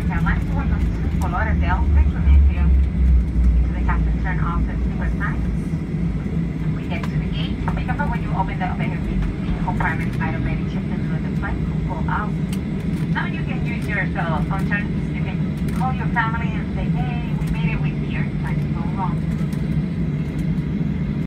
airlines to welcome to Fort Lauderdale. Thanks for being here. To the captain, turn off the steward signs. We get to the gate. Be careful when you open the overhead compartment. Automatic shift into the flight will pull out. Now you can use your phone turns. You can call your family and say, hey, we made it with here. Time to go wrong.